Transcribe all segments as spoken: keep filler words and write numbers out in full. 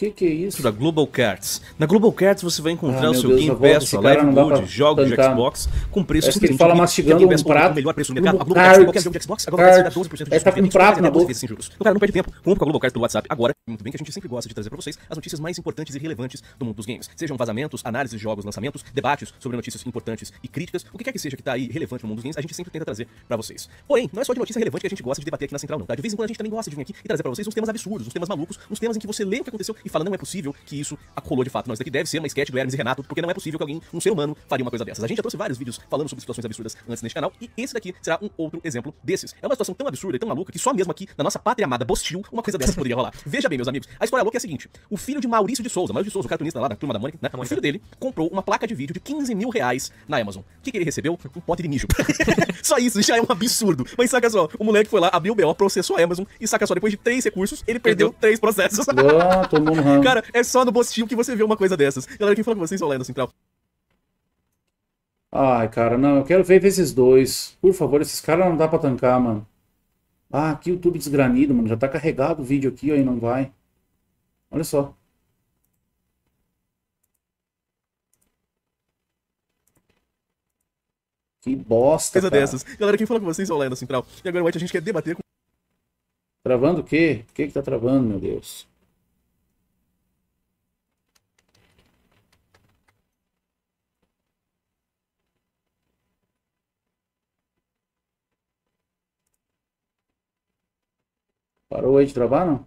Que que é isso? Da Global Cards. Na Global Cards você vai encontrar Ah, o seu Deus, Game volta, Pass, esse sua cara Live não dá Gold, pra jogos de tancar. Xbox, com preço Parece que ele fala mastigando Game Pass um prato. com o melhor preço no mercado. A Global Global Cards, qualquer Cards. jogo de Xbox, agora você vai dar doze por cento de Ele tá com um prato na boca. vezes sem juros. Então, cara, não perde tempo. Compre com a Global Cards pelo WhatsApp agora. Muito bem que a gente sempre gosta de trazer pra vocês as notícias mais importantes e relevantes do mundo dos games. Sejam vazamentos, análises de jogos, lançamentos, debates sobre notícias importantes e críticas, o que quer que seja que tá aí relevante no mundo dos games, a gente sempre tenta trazer pra vocês. Porém, não é só de notícia relevante que a gente gosta de debater aqui na Central, não, tá? De vez em quando a gente também gosta de vir aqui e trazer pra vocês uns temas absurdos, uns temas malucos, uns temas em que você lê o que aconteceu e fala, não é possível que isso acolou de fato. Não, isso daqui deve ser uma sketch do Hermes e Renato, porque não é possível que alguém, um ser humano, faria uma coisa dessas. A gente já trouxe vários vídeos falando sobre situações absurdas antes neste canal, e esse daqui será um outro exemplo desses. É uma situação tão absurda e tão maluca que só mesmo aqui, na nossa pátria amada Bostil, uma coisa dessas poderia rolar. Veja bem, meus amigos, a história louca é a seguinte: o filho de Maurício de Souza, Maurício de Souza, o cartunista lá da Turma da Mônica, né? O filho dele comprou uma placa de vídeo de quinze mil reais na Amazon. O que, que ele recebeu? Um pote de mijo. Só isso, já é um absurdo. Mas saca só, o moleque foi lá, abriu o B O, processou a Amazon, e saca só, depois de três recursos, ele perdeu, perdeu. três processos. Ah, tomou no ramo. Cara, é só no Bostil que você vê uma coisa dessas. Galera, quem fala com vocês, são lá na Central. Ai, cara, não, eu quero ver esses dois. Por favor, esses caras não dá pra tancar, mano. Ah, que YouTube desgranido, mano. Já tá carregado o vídeo aqui, ó, e não vai. Olha só. Que bosta, coisa cara. dessas. Galera, quem fala com vocês, são lá na Central. E agora, White, a gente quer debater com... Travando o quê? O que que tá travando, meu Deus? Parou aí de travar, não?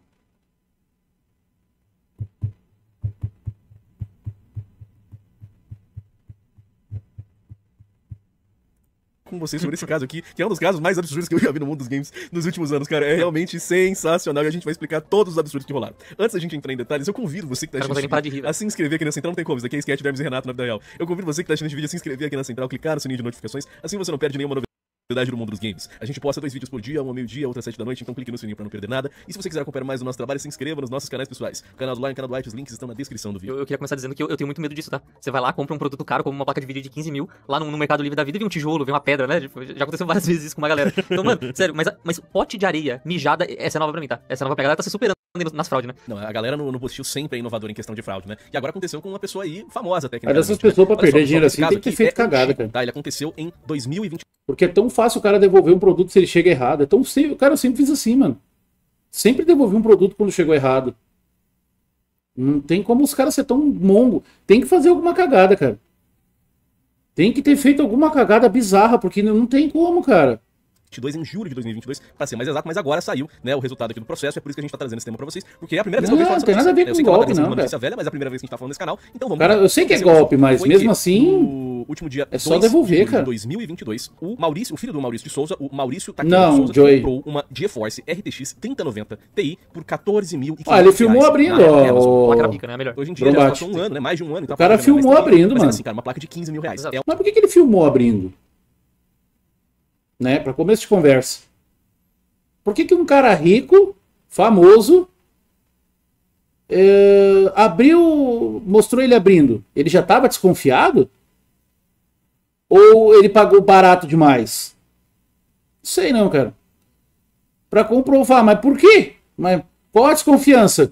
com vocês sobre esse caso aqui, que é um dos casos mais absurdos que eu já vi no mundo dos games nos últimos anos, cara. É realmente sensacional e a gente vai explicar todos os absurdos que rolaram. Antes da gente entrar em detalhes, eu convido você que tá assistindo a se inscrever aqui na Central. Não tem como, isso aqui é sketch do Hermes e Renato na vida real. Eu convido você que tá assistindo esse vídeo a se inscrever aqui na Central, clicar no sininho de notificações, assim você não perde nenhuma novidade do mundo dos games. A gente posta dois vídeos por dia, um ao meio-dia, outro às sete da noite, então clique no sininho pra não perder nada. E se você quiser acompanhar mais do nosso trabalho, se inscreva nos nossos canais pessoais. O canal do Lion e o canal do White, os links estão na descrição do vídeo. Eu, eu queria começar dizendo que eu, eu tenho muito medo disso, tá? Você vai lá, compra um produto caro, como uma placa de vídeo de quinze mil, lá no, no Mercado Livre da vida, vem um tijolo, vem uma pedra, né? Já aconteceu várias vezes isso com uma galera. Então, mano, sério, mas, mas pote de areia, mijada, essa é nova pra mim, tá? Essa é nova pra galera, tá se superando nas fraudes, né? Não, a galera no, no Bostil sempre é inovadora em questão de fraude, né? E agora aconteceu com uma pessoa aí famosa até. Mas essas pessoas pra perder dinheiro assim tem que ter feito cagada, cara. Tá, ele aconteceu em dois mil e vinte. Porque é tão fácil o cara devolver um produto se ele chega errado. É tão simples. O cara sempre fez assim, mano. Sempre devolvi um produto quando chegou errado. Não tem como os caras ser tão mongo. Tem que fazer alguma cagada, cara. Tem que ter feito alguma cagada bizarra, porque não tem como, cara. Em julho de dois mil e vinte e dois, pra ser mais exato, mas agora saiu, né, o resultado aqui do processo, é por isso que a gente tá trazendo esse tema pra vocês, porque é a primeira vez não, que eu vejo falar tem nada a ver com golpe, não, uma notícia velha, mas é a primeira vez que a gente tá falando nesse canal, então vamos cara, lá. Eu sei que é golpe, mas mesmo assim, no último dia é só devolver, cara. De dois mil e vinte e dois, o Maurício, o filho do Maurício de Souza, o Maurício Taquino não, de Souza, Joey. comprou uma GeForce R T X trinta noventa Ti por quatorze mil e quinhentos reais. Ah, ele filmou abrindo, ó. Placa pica, né? Melhor. Hoje em dia já passou um ano, né, mais de um ano. Então o cara filmou abrindo, mano. Assim, cara, uma placa de quinze mil reais. É... Mas por que que ele filmou abrindo? Né, pra começo de conversa. Por que que um cara rico, famoso, é, abriu, mostrou ele abrindo? Ele já estava desconfiado? Ou ele pagou barato demais? Não sei não, cara. Para comprovar, mas por quê? Mas qual a desconfiança?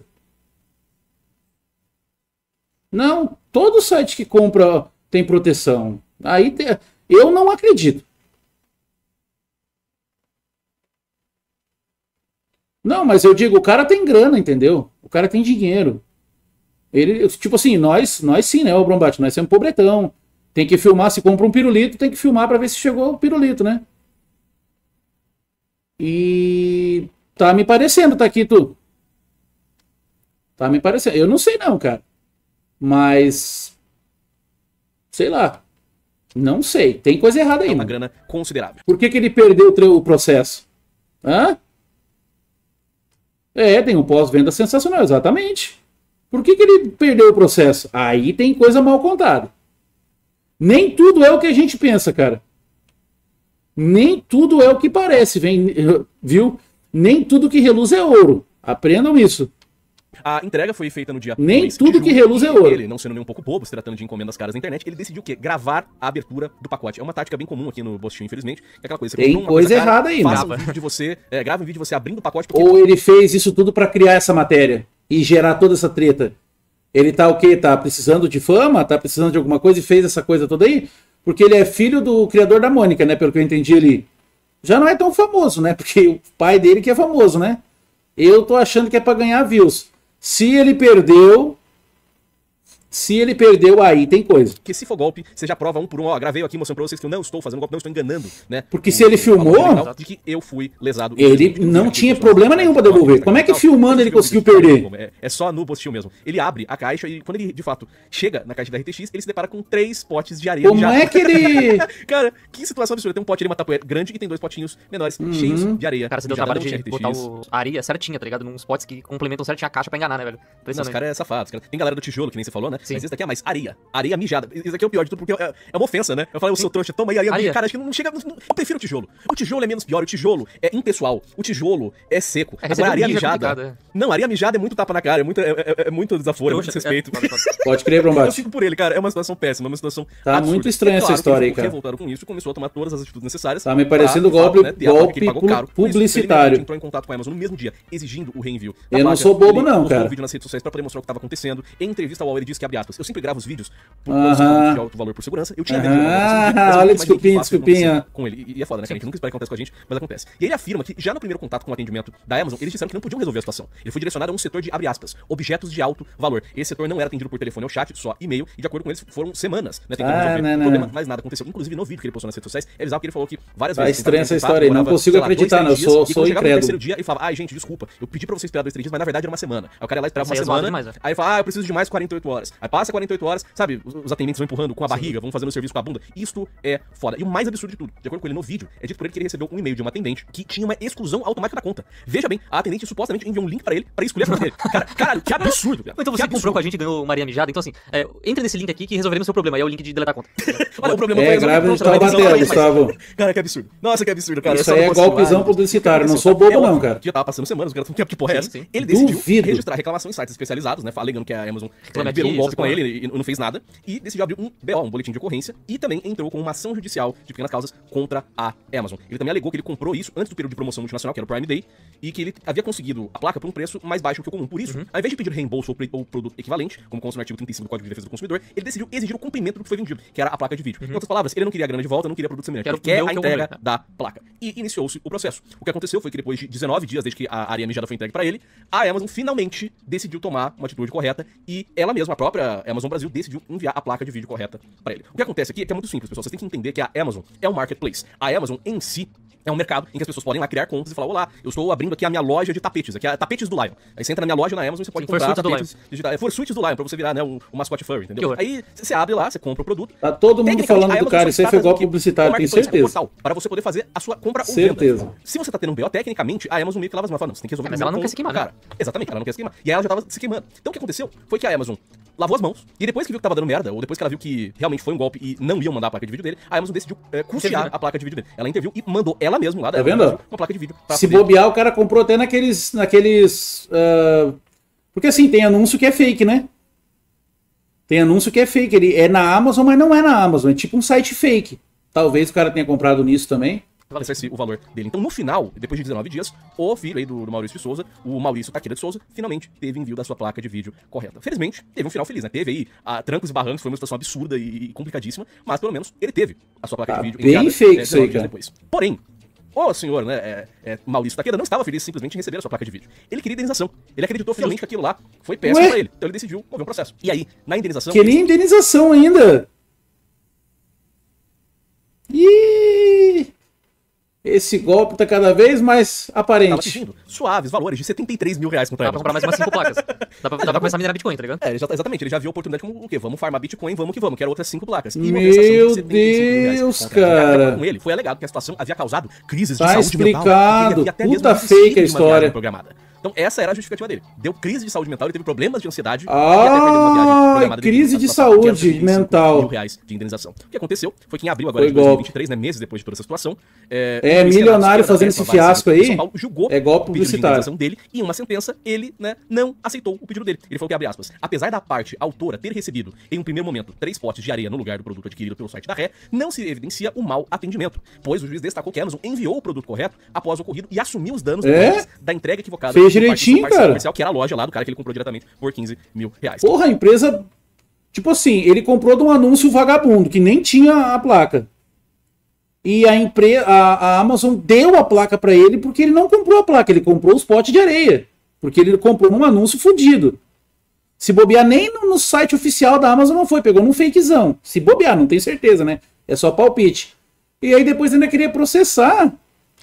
Não, todo site que compra tem proteção. Aí tem, eu não acredito. Não, mas eu digo, o cara tem grana, entendeu? O cara tem dinheiro. Ele, tipo assim, nós, nós sim, né, o Brombate, nós somos pobretão. Tem que filmar, se compra um pirulito, tem que filmar pra ver se chegou o pirulito, né? E tá me parecendo, tá aqui tu. Tá me parecendo. Eu não sei não, cara. Mas sei lá. Não sei. Tem coisa errada aí. É uma mano. grana considerável. Por que que ele perdeu o processo? Hã? É, tem um pós-venda sensacional, exatamente. Por que que ele perdeu o processo? Aí tem coisa mal contada. Nem tudo é o que a gente pensa, cara. Nem tudo é o que parece, vem, viu? Nem tudo que reluz é ouro. Aprendam isso. A entrega foi feita no dia Nem tudo que reluz é ouro. Ele, não sendo nem um pouco bobo, se tratando de encomendas caras na internet, ele decidiu o quê? Gravar a abertura do pacote. É uma tática bem comum aqui no Bostil, infelizmente. É aquela coisa, você tem coisa, coisa errada aí, faça um vídeo de você, é, grava um vídeo de você abrindo o pacote. Porque... Ou ele fez isso tudo pra criar essa matéria. e gerar toda essa treta? Ele tá o quê? Tá precisando de fama? Tá precisando de alguma coisa e fez essa coisa toda aí? Porque ele é filho do criador da Mônica, né? Pelo que eu entendi, ele já não é tão famoso, né? Porque o pai dele que é famoso, né? Eu tô achando que é pra ganhar views. Se ele perdeu... Se ele perdeu, aí tem coisa. Porque se for golpe, você já prova um por um. Ó, gravei aqui mostrando pra vocês que eu não estou fazendo golpe, não estou enganando, né? Porque o, se ele filmou... De que eu fui lesado. Ele não tinha problema nenhum pra devolver. Como é que filmando ele conseguiu perder? É, é só no postinho mesmo. Ele abre a caixa e quando ele, de fato, chega na caixa da R T X, ele se depara com três potes de areia. Como de é que ele... Cara, que situação absurda. Tem um pote ali, uma tapoeira grande e tem dois potinhos menores, Uhum. cheios de areia. Cara, você deu o Já trabalho não tinha de R T X. botar o... a areia certinha, tá ligado? Nos potes que complementam certinho a caixa pra enganar, né, velho? Não, os Impressionante. caras é safado. Cara... Tem galera do tijolo, que nem você falou, né? Sim. Mas esse daqui é mais areia. Areia mijada. Isso aqui é o pior de tudo, porque é, é uma ofensa, né? Eu falei, eu sou trouxa, toma aí areia. Areia. Cara, acho que não chega... Não... Eu prefiro o tijolo. O tijolo é menos pior, o tijolo é impessoal. O tijolo é seco. É, Agora, receber areia mijo é mijada... complicado, é. Não, areia mijada é muito tapa na cara, é muito, é, é, é muito desaforo, é muito Trouxa, desrespeito. é. Pode crer, Eu Brombate. fico por ele, cara. É uma situação péssima, é uma situação Tá absurda. muito estranha É essa claro história que aí, ele cara. ficou revoltado com isso e começou a tomar todas as atitudes necessárias. Tá me parecendo pra, de golpe- fato, né, ter a prova que ele golpe pagou caro. Por isso, publicitário. ele entrou em contato com a Amazon no mesmo dia, exigindo o reenvio da Eu não placa. sou bobo Ele não, postou cara. um vídeo nas redes sociais pra poder mostrar o que estava acontecendo. Em entrevista ao UOL, ele disse que, abre aspas, eu sempre gravo os vídeos por Aham. condição de alto valor por segurança. Eu tinha medo de Aham, gravar esse vídeo, mas eu olha, nunca imaginei que desculpinha, isso fosse desculpinha. acontecer com ele. E, e é foda, né, cara? A gente nunca espera que aconteça com a gente, mas acontece. E ele afirma que já no primeiro contato com o atendimento da Amazon, eles disseram que não podiam resolver a situação. Ele foi direcionado a um setor de, abre aspas, objetos de alto valor. Esse setor não era atendido por telefone ou chat, só e-mail, e de acordo com eles, foram semanas, né, tentando Ah, resolver não, o não. problema, mas nada aconteceu. Inclusive, no vídeo que ele postou nas redes sociais, é bizarro que ele falou que várias Tá vezes... estranha tentava essa entrar em história aí, não contato, consigo sei lá, dois, acreditar, três não, eu dias, sou- e sou quando chegava no incrédulo. terceiro dia, ele falava, ai, gente, desculpa, eu pedi pra você esperar dois, três dias, mas na verdade era uma semana. Aí o cara ia lá e esperava uma Isso aí é zoado semana, demais, né? aí ele fala, ah, eu preciso de mais quarenta e oito horas. Aí passa quarenta e oito horas, sabe, os os atendentes vão empurrando com a barriga, vão fazendo o serviço com a bunda. Isto é foda. E o mais absurdo de tudo, de acordo com ele no vídeo, é dito por ele que ele recebeu um e-mail de uma atendente que tinha uma exclusão automática da conta. Veja bem, a atendente supostamente enviou um link pra ele pra escolher a conta dele. Cara, caralho, que absurdo, cara. Então você que que comprou com a gente e ganhou Maria Mijada, então assim, é, entra nesse link aqui que resolveremos o seu problema, aí é o link de deletar a conta. Olha, o problema É, foi resolvido, grave pronto, de vai dizer, Taubaté, vai, vai. Gustavo. Cara, que absurdo. Nossa, que absurdo, cara. Isso Eu só aí não é consigo- golpezão Ai, publicitário, não aconteceu. sou bobo É não, óbvio, cara. Já tava passando semanas, os caras não tinham que porra é essa. Sim, sim. Ele decidiu Duvido. registrar reclamação em sites especializados, né, alegando que a Amazon eh, Reclame liberou um aqui, golpe essas com porra. ele e não fez nada, e decidiu abrir um B O, um boletim de ocorrência, e também entrou com uma ação judicial de pequenas causas contra a Amazon. Ele também alegou que ele comprou isso antes do período de promoção multinacional, que era o Prime Day, e que ele havia conseguido a placa por um preço mais baixo que o comum. Por isso, ao invés de pedir reembolso ou, pre- ou produto equivalente, como consta no artigo trinta e cinco do Código de Defesa do Consumidor, ele decidiu exigir o cumprimento do que foi vendido, que era a placa de vídeo. Em outras palavras, ele não queria a grana de volta, não queria produto semelhante, Quero ele quer o a meu que eu entrega comprei. da placa. E iniciou-se o processo. O que aconteceu foi que depois de dezenove dias, desde que a areia mijada foi entregue pra ele, a Amazon finalmente decidiu tomar uma atitude correta e ela mesma, a própria Amazon Brasil, decidiu enviar a placa de vídeo correta pra ele. O que acontece aqui é que é muito simples, pessoal. Vocês têm que entender que a Amazon é um marketplace. A Amazon em si é um mercado em que as pessoas podem lá criar contas e falar, olá, eu estou abrindo aqui a minha loja de tapetes, aqui é tapetes do Lion. Aí você entra na minha loja na Amazon e você pode Sim, comprar fursuits do tapetes digitais. É, fursuits do Lion, pra você virar, né, um, um mascote furry, entendeu? Que horror. Aí você abre lá, você compra o produto. Tá todo mundo Tecnicamente, falando a do Amazon cara, só isso aí está foi golpe fazendo publicitário, um tenho marketplace, certeza. um portal, para você poder fazer a sua compra ou Certeza. venda. Se você tá tendo um B O, tecnicamente, a Amazon meio que lava as mãos. Fala, não, você tem que resolver Mas primeiro ela não com quer se queimar, o cara. Exatamente, ela não quer se queimar. E aí ela já tava se queimando. Então o que aconteceu foi que a Amazon lavou as mãos, e depois que viu que tava dando merda, ou depois que ela viu que realmente foi um golpe e não iam mandar a placa de vídeo dele, a Amazon decidiu é, custear Interviu, né? a placa de vídeo dele. Ela interviu e mandou ela mesma lá da Tá Amazon vendo? Brasil uma placa de vídeo pra Se poder- bobear, o cara comprou até naqueles. naqueles ah, Porque assim, tem anúncio que é fake, né? Tem anúncio que é fake. Ele é na Amazon, mas não é na Amazon. É tipo um site fake. Talvez o cara tenha comprado nisso também. Esse o valor dele. Então, no final, depois de dezenove dias, o filho aí do, do Maurício de Souza, o Maurício Taqueira de Souza, finalmente teve envio da sua placa de vídeo correta. Felizmente, teve um final feliz, né? Teve aí a, trancos e barrancos, foi uma situação absurda e, e complicadíssima, mas pelo menos ele teve a sua placa Tá de vídeo bem fake é, isso aí, dezenove dias cara. depois. Porém, o senhor, né, é, é, Maurício Taqueira não estava feliz simplesmente em receber a sua placa de vídeo. Ele queria indenização. Ele acreditou fielmente que aquilo lá foi péssimo Ué? pra ele. Então ele decidiu mover um processo. E aí, na indenização... Queria indenização ainda. Ih! Esse golpe tá cada vez mais Tava aparente. pedindo suaves valores de setenta e três mil reais contra Dá a pra Amazon. comprar mais umas cinco placas. Dá pra, dá pra começar a minerar Bitcoin, tá ligado? É, ele já- exatamente, ele já viu a oportunidade como o quê? Vamos farmar Bitcoin, vamos que vamos, quero outras cinco placas. E Meu uma compensação de setenta e cinco mil reais Deus, contra a Amazon. cara. De acordo com ele, foi alegado que a situação havia causado crises de Tá saúde mental. explicado. e ele havia até mesmo Puta desistido fake a de uma história. viagem programada. Então essa era a justificativa dele. Deu crise de saúde mental, ele teve problemas de ansiedade e até perdeu uma viagem Ah, programada devido crise à de situação, que era saúde setenta e cinco mental. mil reais de indenização. O que aconteceu foi que em abril agora Foi de dois mil e golpe. vinte e três, né, meses depois de toda essa situação, É, o juiz milionário Renato fazendo Silveira, esse da Vara fiasco Civil de aí, São Paulo, julgou é golpe o pedido de publicitário. indenização dele e em uma sentença ele, né, não aceitou o pedido dele. Ele falou que, abre aspas, apesar da parte autora ter recebido em um primeiro momento três potes de areia no lugar do produto adquirido pelo site da Ré, não se evidencia o mau atendimento, pois o juiz destacou que a Amazon enviou o produto correto após o ocorrido e assumiu os danos É? decorrentes da entrega equivocada Fez direitinho, cara. Comercial, que era a loja lá do cara que ele comprou diretamente por quinze mil reais. Porra, a empresa... Tipo assim, ele comprou de um anúncio vagabundo, que nem tinha a placa. E a, empre... a, a Amazon deu a placa pra ele porque ele não comprou a placa, ele comprou os potes de areia. Porque ele comprou num anúncio fudido. Se bobear, nem no, no site oficial da Amazon não foi, pegou num fakezão. Se bobear, não tenho certeza, né? É só palpite. E aí depois ainda queria processar.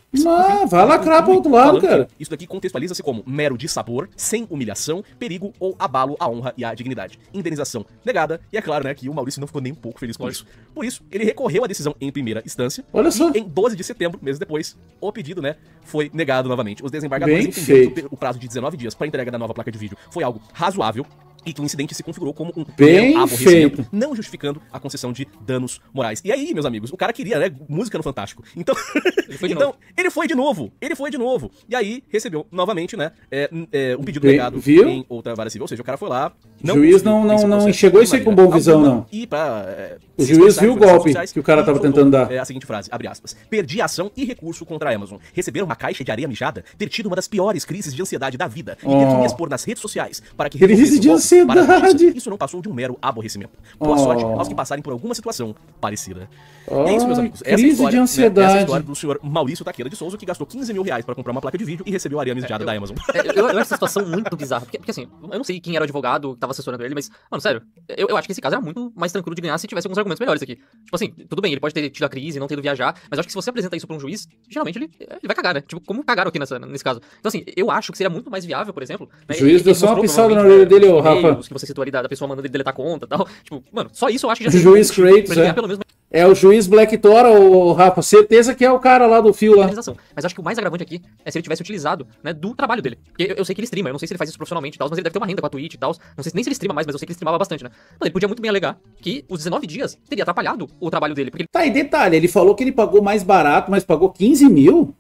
Mas vai lacrar pro outro lado, cara. Isso daqui contextualiza-se como mero dissabor, sem humilhação, perigo ou abalo à honra e à dignidade. Indenização negada, e é claro, né, que o Maurício não ficou nem um pouco feliz com isso. Por isso, ele recorreu à decisão em primeira instância. Olha só. E em doze de setembro, meses depois, o pedido, né, foi negado novamente. Os desembargadores entenderam que o prazo de dezenove dias para entrega da nova placa de vídeo foi algo razoável e que o incidente se configurou como um bem aborrecimento, feito, não justificando a concessão de danos morais. E aí, meus amigos, o cara queria, né, música no Fantástico. Então, ele foi de então, novo. Ele foi de novo. Ele foi de novo. E aí, recebeu novamente, né, é, é, um pedido negado em outra vara civil. Ou seja, o cara foi lá... Não o juiz não, não, não enxergou isso aí com boa visão, não. E pra, é, o juiz viu o golpe que o cara tava tentando dar. É a seguinte frase, abre aspas. Perdi ação e recurso contra a Amazon. Receber uma caixa de areia mijada, ter tido uma das piores crises de ansiedade da vida e ter que me expor nas redes sociais para que... Crise de ansiedade! Isso não passou de um mero aborrecimento. Boa oh. sorte aos que passarem por alguma situação parecida. Oh, e é isso, meus amigos. Essa crise história, de ansiedade. Né, essa é a história do senhor Maurício Taqueira de Souza, que gastou quinze mil reais para comprar uma placa de vídeo e recebeu a areia mijada é, da Amazon. É, eu, eu acho essa situação muito bizarra. Porque, porque assim, eu não sei quem era o advogado que tava assessorando ele, mas, mano, sério, eu, eu acho que esse caso era muito mais tranquilo de ganhar se tivesse alguns argumentos melhores aqui. Tipo assim, tudo bem, ele pode ter tido a crise, não ter ido viajar, mas eu acho que se você apresenta isso pra um juiz, geralmente ele, ele vai cagar, né? Tipo, como cagaram aqui nessa, nesse caso. Então assim, eu acho que seria muito mais viável, por exemplo... Né, o juiz deu só uma pisada na orelha dele, ô Rafa. Que você citou ali da, da pessoa mandando ele deletar conta e tal. Tipo, mano, só isso eu acho que já... O juiz Kratos, é. Pelo menos... É o juiz Black Tora, o Rafa, certeza que é o cara lá do fio lá. Mas acho que o mais agravante aqui é se ele tivesse utilizado, né, do trabalho dele. Porque eu, eu sei que ele streama, eu não sei se ele faz isso profissionalmente e tal, mas ele deve ter uma renda com a Twitch e tal. Não sei nem se ele streama mais, mas eu sei que ele streamava bastante, né? Então, ele podia muito bem alegar que os dezenove dias teria atrapalhado o trabalho dele. Porque ele... Tá, e detalhe, ele falou que ele pagou mais barato, mas pagou quinze mil?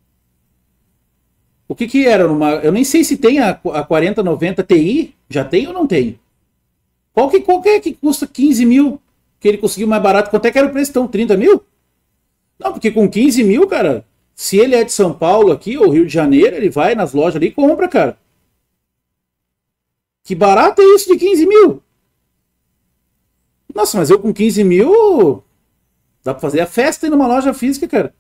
O que que era? Numa... Eu nem sei se tem a, a quarenta noventa Ti. Já tem ou não tem? Qual que, qual que é que custa quinze mil? Que ele conseguiu mais barato. Quanto é que era o preço então? trinta mil? Não, porque com quinze mil, cara, se ele é de São Paulo aqui, ou Rio de Janeiro, ele vai nas lojas ali e compra, cara. Que barato é isso de quinze mil? Nossa, mas eu com quinze mil... Dá pra fazer a festa aí numa loja física, cara.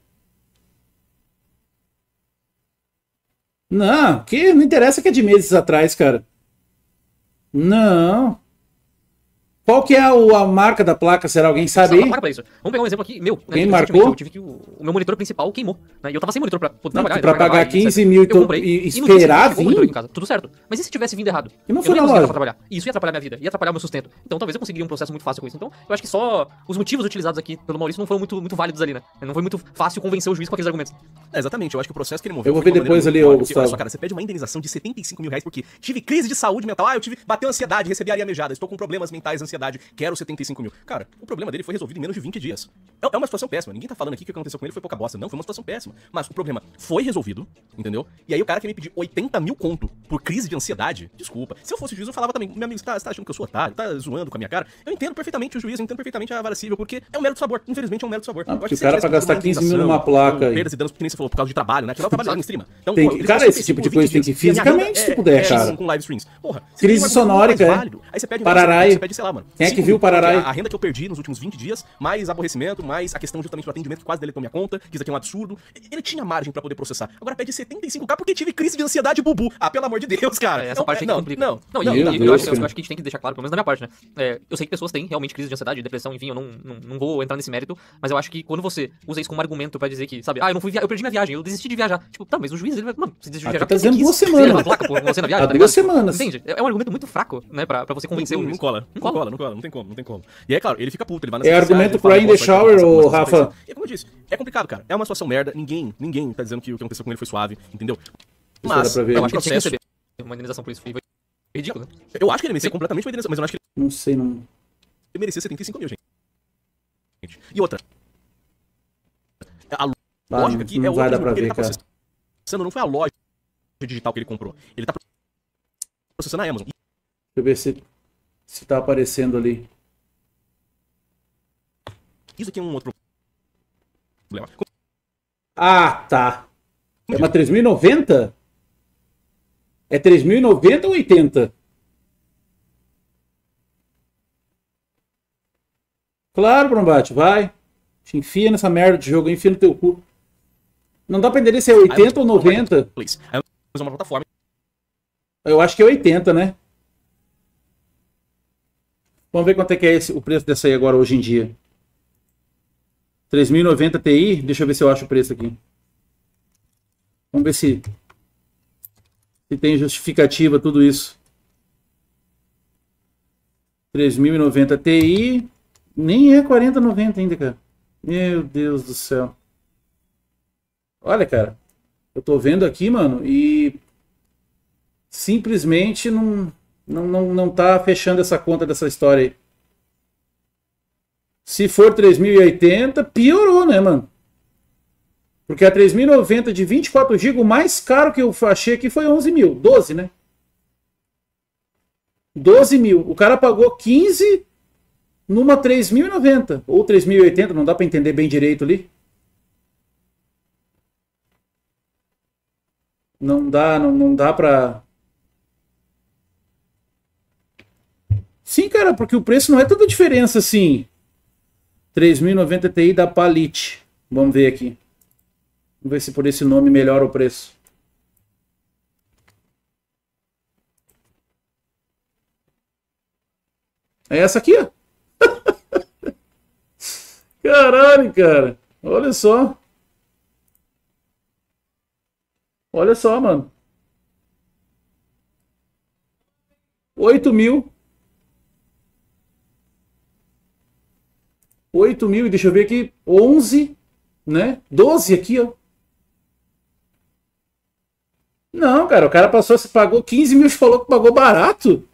Não, que não interessa que é de meses atrás, cara. Não... Qual que é a, a marca da placa? Será alguém sabe aí? Pra isso. Vamos pegar um exemplo aqui, meu. Quem né, marcou? Eu tive que o, o meu monitor principal queimou. Né, e eu tava sem monitor pra poder não, trabalhar. Pra pagar quinze mil e, e esperar vir? Em casa. Tudo certo. Mas e se tivesse vindo errado? E não foi na loja. Trabalhar. Isso ia atrapalhar minha vida, ia atrapalhar meu sustento. Então talvez eu conseguiria um processo muito fácil com isso. Então eu acho que só os motivos utilizados aqui pelo Maurício não foram muito, muito válidos ali, né? Não foi muito fácil convencer o juiz com aqueles argumentos. É, exatamente. Eu acho que o processo que ele moveu... Eu vou ver depois ali, ô Gustavo. Olha só, cara, você pede uma indenização de setenta e cinco mil reais porque tive crise de saúde mental. Ah, eu tive... Bateu ansiedade, recebi areia mijada. Estou com problemas mentais, ansiedade. Quero setenta e cinco mil. Cara, o problema dele foi resolvido em menos de vinte dias. É, é uma situação péssima. Ninguém tá falando aqui que o que aconteceu com ele foi pouca bosta. Não, foi uma situação péssima. Mas o problema foi resolvido, entendeu? E aí o cara quer me pedir oitenta mil conto por crise de ansiedade. Desculpa. Se eu fosse juiz, eu falava também, meu amigo, você tá, você tá achando que eu sou otário? Tá zoando com a minha cara? Eu entendo perfeitamente o juiz, eu entendo perfeitamente a vara civil, porque é um mero do sabor. Infelizmente é um mero do sabor. Ah, porque o cara pra gastar quinze mil numa placa aí. Perdas e danos, porque nem você falou, por causa de trabalho, né? Tirar o trabalho dele em streama. Então, tem, pô, cara, esse tipo de coisa tem que ir fisicamente, se puder, cara. Com live streams. Porra, crise sonórica, é. Aí você pede Pararai. Você pede, sei lá, mano. Quem é que viu o Pararai? A renda que eu perdi nos últimos vinte dias, mais aborrecimento, mais a questão justamente do atendimento que quase deletou minha conta, que isso aqui é um absurdo. Ele tinha margem pra poder processar. Agora pede setenta e cinco k porque tive crise de ansiedade bubu. Ah, pelo amor de Deus, cara. É, essa não, parte é, não, complica. Não, não, não, e, não, e, não, eu, acho, não. eu acho que a gente tem que deixar claro, pelo menos da minha parte, né? É, eu sei que pessoas têm realmente crise de ansiedade, depressão, enfim, eu não, não, não vou entrar nesse mérito, mas eu acho que quando você usa isso como argumento pra dizer que, sabe, ah, eu não fui via... eu perdi minha viagem, eu desisti de viajar. Tipo, tá, mas o juiz, ele vai, mano, você desistiu de viajar. Tá dizendo duas semanas. Placa, pô, você na viagem, Há tá duas semanas. Entende? É um argumento muito fraco, né, pra, pra você convencer não, o não, juiz. Cola. Não, não cola. cola, não cola, não tem como, não tem como. E é claro, ele fica puto, ele vai nas É argumento cry in the shower, ô Rafa. E como eu disse, é complicado, cara. É uma situação merda, ninguém, ninguém tá dizendo que o que aconteceu com ele foi suave, entendeu? Mas, eu acho que ele tinha que receber uma indenização por isso, foi ridículo, né? Eu acho que ele merecia completamente uma indenização, mas eu não acho que ele... Não sei, não... Ele merecia setenta e cinco mil, gente. E outra. A lógica aqui não é vai outra, dar pra ver, ele tá cara. processando, não foi a loja digital que ele comprou. Ele tá processando a Amazon. Deixa eu ver se, se tá aparecendo ali. Isso aqui é um outro problema. Ah, tá. É uma três mil e noventa? É três mil e noventa ou oitenta? Claro, Brombate, vai. Te enfia nessa merda de jogo, enfia no teu cu. Não dá pra entender se é oitenta ou noventa. Aí usa uma plataforma. Eu acho que é oitenta, né? Vamos ver quanto é que é esse, o preço dessa aí agora, hoje em dia. três mil e noventa Ti. Deixa eu ver se eu acho o preço aqui. Vamos ver se, se tem justificativa tudo isso. três mil e noventa Ti. Nem é quarenta e noventa ainda, cara. Meu Deus do céu. Olha, cara. Eu tô vendo aqui, mano, e simplesmente não, não, não, não tá fechando essa conta dessa história aí. Se for três mil e oitenta, piorou, né, mano? Porque a três mil e noventa de vinte e quatro gigas, o mais caro que eu achei aqui foi onze mil. doze, né? doze mil. O cara pagou quinze numa três mil e noventa. Ou três mil e oitenta, não dá pra entender bem direito ali. Não dá, não, não dá pra... Sim, cara, porque o preço não é tanta diferença assim. três mil e noventa Ti da Palite. Vamos ver aqui. Vamos ver se por esse nome melhora o preço. É essa aqui, ó. Caralho, cara. Olha só. Olha só, mano. oito mil. oito mil, e deixa eu ver aqui. onze, né? doze aqui, ó. Não, cara, o cara passou, se pagou quinze mil e falou que pagou barato.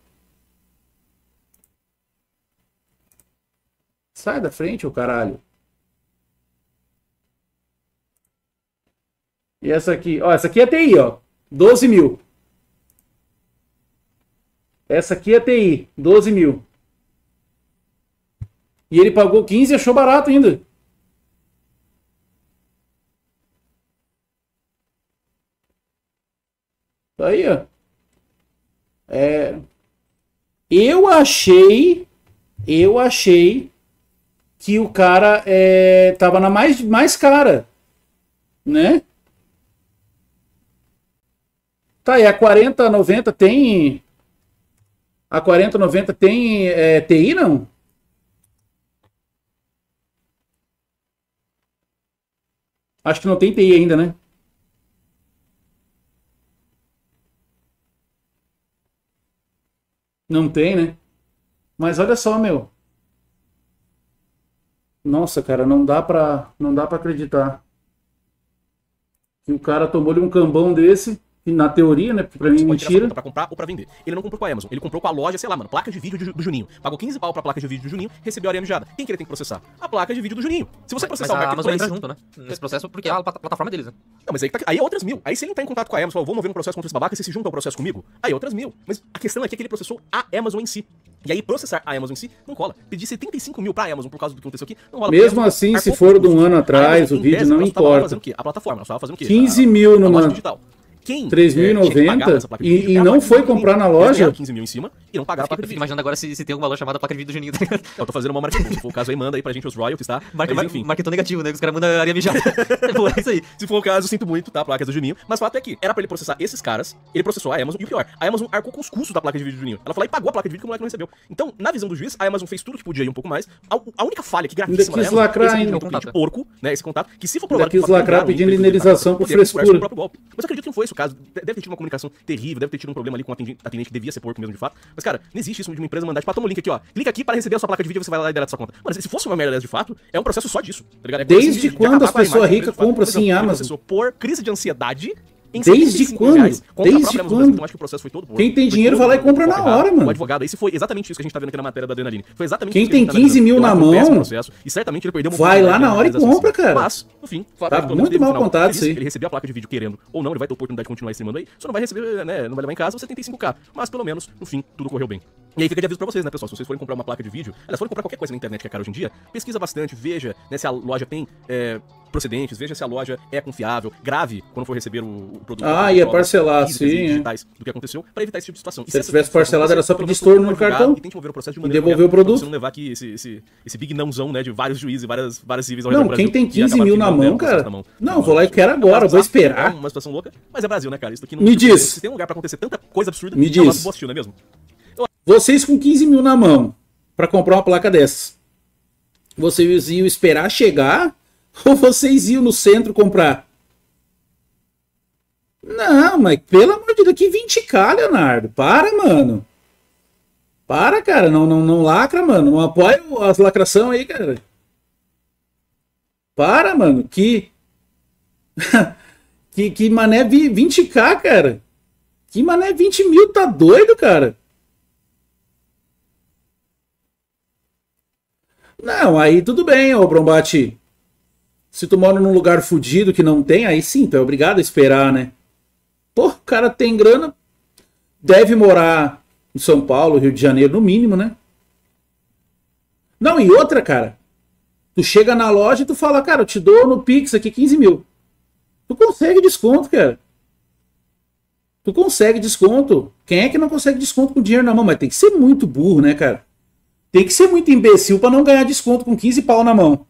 Sai da frente, ô caralho. E essa aqui, ó, essa aqui é Ti, ó, doze mil. Essa aqui é Ti, doze mil. E ele pagou quinze e achou barato ainda. Aí, ó. É... Eu achei, eu achei que o cara é, tava na mais, mais cara, né? Tá, e a quarenta noventa tem... A quarenta noventa tem é, Ti, não? Acho que não tem Ti ainda, né? Não tem, né? Mas olha só, meu. Nossa, cara, não dá pra, não dá pra acreditar que o cara tomou-lhe um cambão desse. Na teoria, né? Pra mim, mentira. Pra comprar ou pra vender. Ele não comprou com a Amazon, ele comprou com a loja, sei lá, mano, placa de vídeo do Juninho. Pagou quinze pau pra placa de vídeo do Juninho, recebeu a areia mijada. Quem que ele tem que processar? A placa de vídeo do Juninho. Se você processar mas o a Amazon Marketplace... entra junto, né? Nesse processo, porque é a plataforma deles, né? Não, mas aí, tá... aí é outras mil. Aí se ele entrar em contato com a Amazon, vou mover um processo contra esse babaca, você se junta ao processo comigo, aí é outras mil. Mas a questão aqui é que ele processou a Amazon em si. E aí processar a Amazon em si não cola. Pedir setenta e cinco mil pra Amazon por causa do que aconteceu aqui, não rola. Mesmo assim, se for de um ano atrás, o vídeo não importa. A plataforma, ela estava fazendo o quê? quinze mil numa... três mil e noventa e, e não foi comprar na loja? quinze mil em cima e não pagar a placa de vídeo. vídeo. Imaginando agora se, se tem alguma loja chamada placa de vídeo do Juninho, tá ligado? Eu tô fazendo uma marketing. Se for o caso aí, manda aí pra gente os royalties, tá? Marca, mas, enfim. Marketing negativo, né? Que os caras mandam areia mijada. Pô, é isso aí. Se for o caso, sinto muito, tá? Placas do Juninho. Mas o fato é que era pra ele processar esses caras, ele processou a Amazon, e o pior, a Amazon arcou com os custos da placa de vídeo do Juninho. Ela falou e pagou a placa de vídeo que o moleque não recebeu. Então, na visão do juiz, a Amazon fez tudo que podia ir um pouco mais. A, a única falha que gravíssima da Amazon, lacrar, esse é contato, de porco, né? Esse contato, que se for provado quis lacrar pedindo indenização por frescura. Mas acredito que não foi esse o caso. Deve ter tido uma comunicação terrível, deve ter tido um problema ali com o atendente que devia ser porco mesmo de fato. Mas, cara, não existe isso de uma empresa mandar, tipo, ah, toma o link aqui, ó. Clica aqui para receber a sua placa de vídeo e você vai lá e deleta sua conta. Mano, se fosse uma merda de fato, é um processo só disso, tá ligado? É Desde quando as pessoas ricas compram assim em Amazon? Por crise de ansiedade. Desde quando? Desde quando? Eu acho que o processo foi todo por... Quem tem dinheiro vai lá e compra na hora, mano. O advogado, esse foi exatamente isso que a gente tá vendo aqui na matéria da Adrenaline. Foi exatamente Quem isso tem quinze mil na mão, e certamente ele perdeu uma vai lá na hora e compra, cara. Mas, no fim, tá muito mal contado isso aí. Ele recebeu a placa de vídeo querendo ou não, ele vai ter a oportunidade de continuar streamando aí. Só não vai receber, né, não vai levar em casa os setenta e cinco K. Mas pelo menos, no fim, tudo correu bem. E aí fica de aviso pra vocês, né, pessoal? Se vocês forem comprar uma placa de vídeo, aliás, forem comprar qualquer coisa na internet que é cara hoje em dia, pesquisa bastante, veja, né, se a loja tem é, procedentes, veja se a loja é confiável, grave quando for receber o, o produto. Ah, ia parcelar, sim. digitais do que aconteceu, pra evitar esse tipo de situação. Se você tivesse parcelado, era só pedir estorno no cartão e tente mover o processo de e maneira devolver o produto. Pra você não levar aqui esse, esse, esse big nãozão, né, de vários juízes e várias, várias civis ao Não, redor do quem Brasil, tem quinze mil na mão, cara. Na mão. Não, vou lá e quero agora, é vou esperar. É uma situação louca, mas é Brasil, né, cara? Isso aqui não Me diz. Se tem um lugar pra acontecer tanta coisa absurda, Me é diz. o nosso Boa, não é mesmo? Vocês com quinze mil na mão pra comprar uma placa dessas, vocês iam esperar chegar ou vocês iam no centro comprar? Não, mas pelo amor de Deus, que vinte k, Leonardo. Para, mano. Para, cara. Não, não, não lacra, mano. Não apoia as lacração aí, cara. Para, mano. Que... que, que mané vinte k, cara. Que mané vinte mil, tá doido, cara? Não, aí tudo bem, ô Brombate. Se tu mora num lugar fudido que não tem, aí sim, tu é obrigado a esperar, né? Pô, o cara tem grana, deve morar em São Paulo, Rio de Janeiro, no mínimo, né? Não, e outra, cara. Tu chega na loja e tu fala, cara, eu te dou no Pix aqui quinze mil. Tu consegue desconto, cara. Tu consegue desconto. Quem é que não consegue desconto com dinheiro na mão? Mas tem que ser muito burro, né, cara? Tem que ser muito imbecil pra não ganhar desconto com quinze pau na mão.